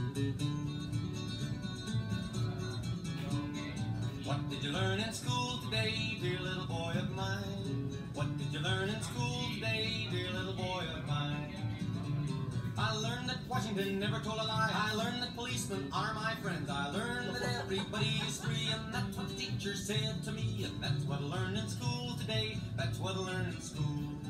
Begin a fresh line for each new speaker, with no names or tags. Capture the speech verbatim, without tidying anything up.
What did you learn in school today, dear little boy of mine? What did you learn in school today, dear little boy of mine? I learned that Washington never told a lie. I learned that policemen are my friends. I learned that everybody's free, and that's what the teacher said to me. And that's what I learned in school today. That's what I learned in school.